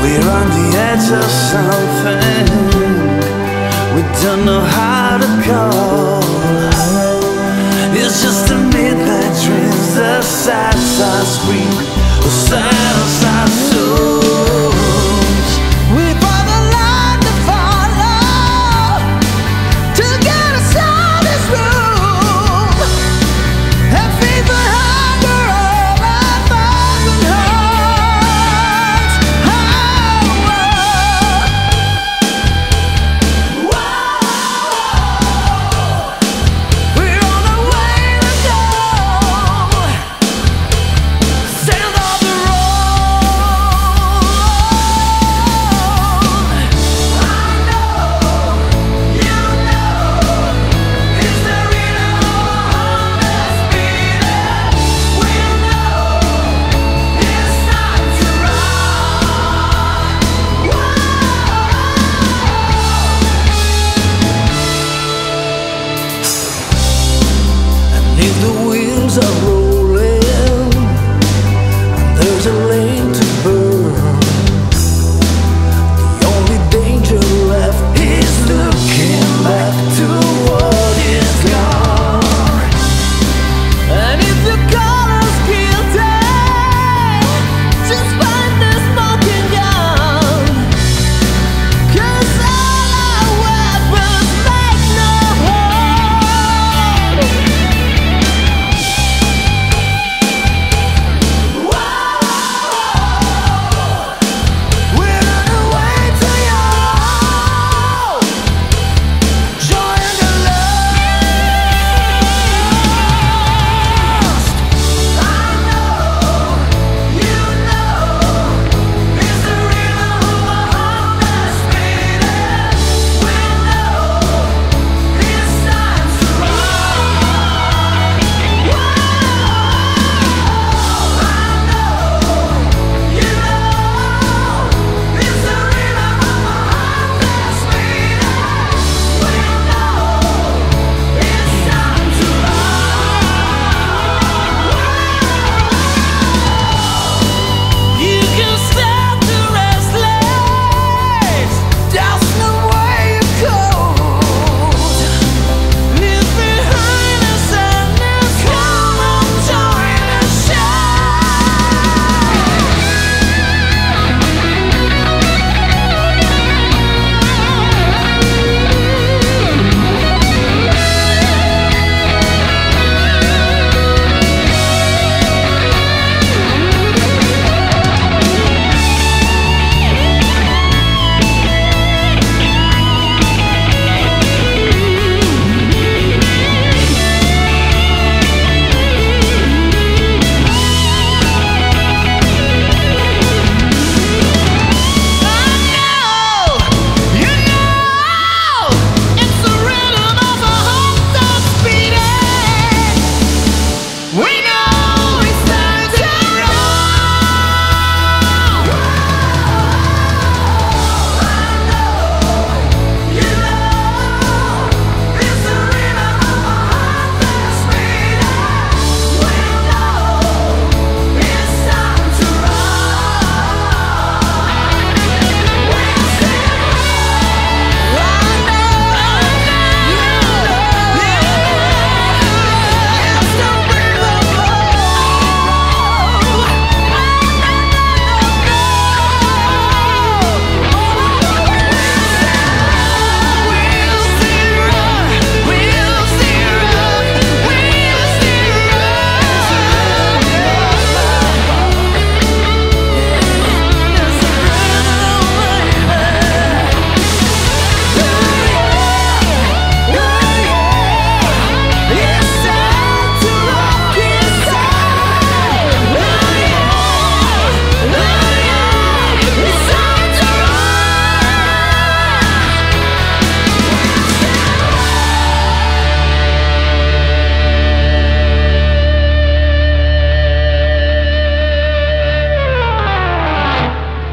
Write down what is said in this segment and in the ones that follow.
We're on the edge of something we don't know how to call. It's just a midnight dreams, the sad scream, the sad souls. We found a line to follow to get us out this room and feed the hunger of our thousand hearts. We're on the way to go. Stand off the road. I know, you know, it's the rhythm of our heart that's beating. We know it's time to run. And if the wheels are rolling and there's a lane to burn, the only danger left is looking back to what is gone. And if the color's guilty, just find the smoking gun, 'cause all our weapons make no harm. We're on the way to you. Joy and the lost. I know, you know, it's the rhythm of our heart that's beating. We know it's time to run. I know, you know, it's the rhythm of our heart that's beating. We know it's time to run. You can stop the restless, just the way it goes. Leave behind the sadness, come on, join the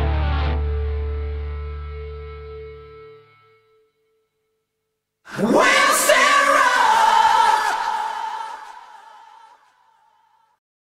Wow!